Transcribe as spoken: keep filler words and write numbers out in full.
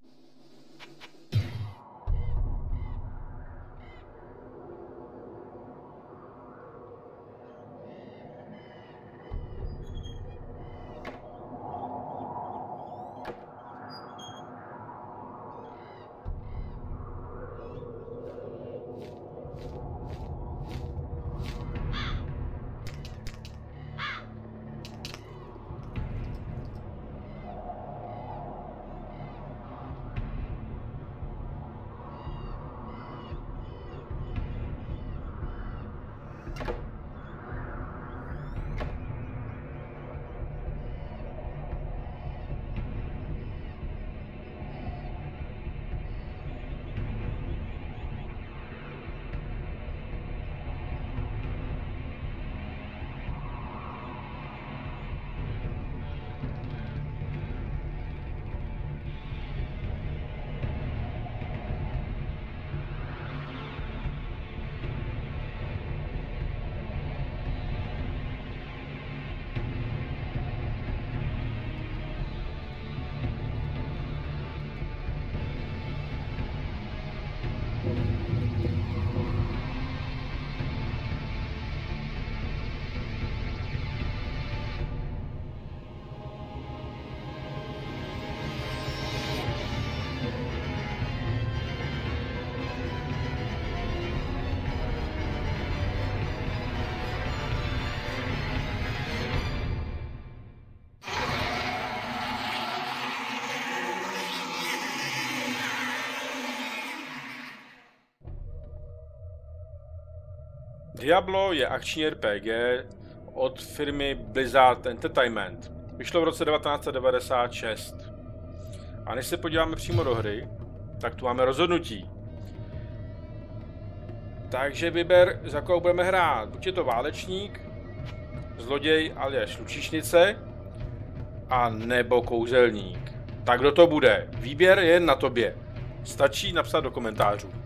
Diablo je akční R P G od firmy Blizzard Entertainment. Vyšlo v roce devatenáct set devadesát šest. A než se podíváme přímo do hry, tak tu máme rozhodnutí. Takže vyber, za koho budeme hrát. Buď je to válečník, zloděj alias lučišnice, a nebo kouzelník. Tak kdo to bude? Výběr je jen na tobě. Stačí napsat do komentářů.